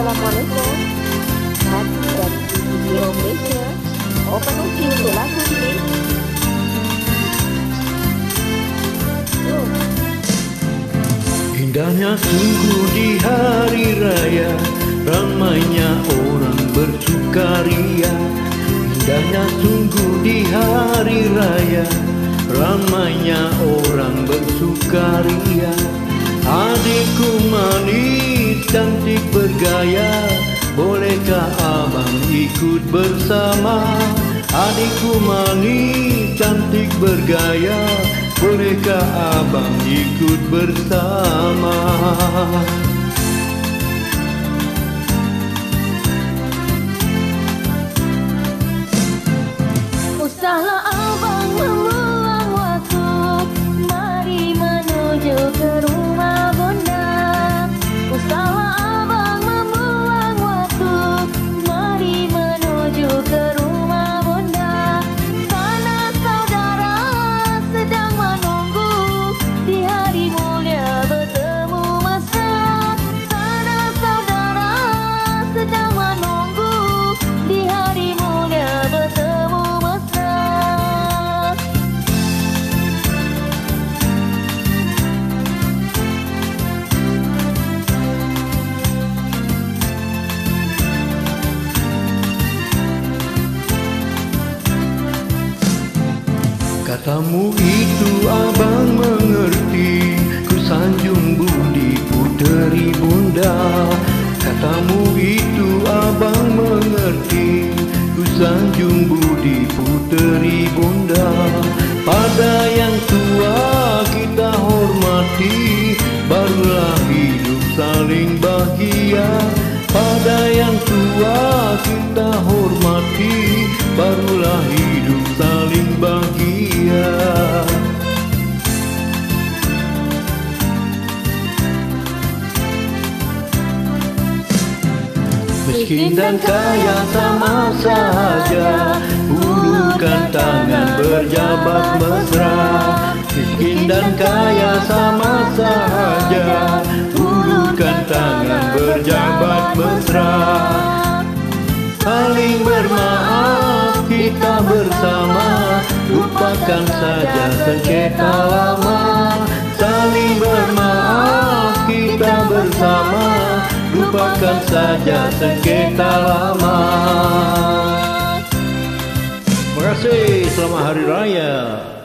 Assalamualaikum. Hati dan video Malaysia. Open uji untuk lagu ini. Indahnya sungguh di hari raya, ramainya orang bersukaria. Indahnya sungguh di hari raya, ramainya orang bersukaria. Adikku manis cantik bergaya, bolehkah abang ikut bersama? Adikku manis cantik bergaya, bolehkah abang ikut bersama? Usahlah abang membuang waktu, mari menuju ke rumah bunda. Usahlah abang membuang waktu, mari menuju ke rumah bunda. Sana saudara sedang menunggu, di hari mulia bertemu mesra. Sana saudara sedang menunggu, di hari mulia bertemu mesra. Katamu itu abang mengerti, ku sanjung budi puteri bunda. Katamu itu abang mengerti, ku sanjung budi puteri bunda. Pada yang tua kita hormati, barulah hidup saling bahagia. Pada yang tua kita hormati, barulah hidup saling bahagia. Miskin dan kaya sama saja, ulukan tangan berjabat mesra. Miskin dan kaya sama saja, ulukan tangan berjabat mesra. Saling bermaaf kita bersama, lupakan saja sengketa lama. Saling bermaaf kita bersama, lupakan saja sengketa lama. Terima kasih, selamat Hari Raya.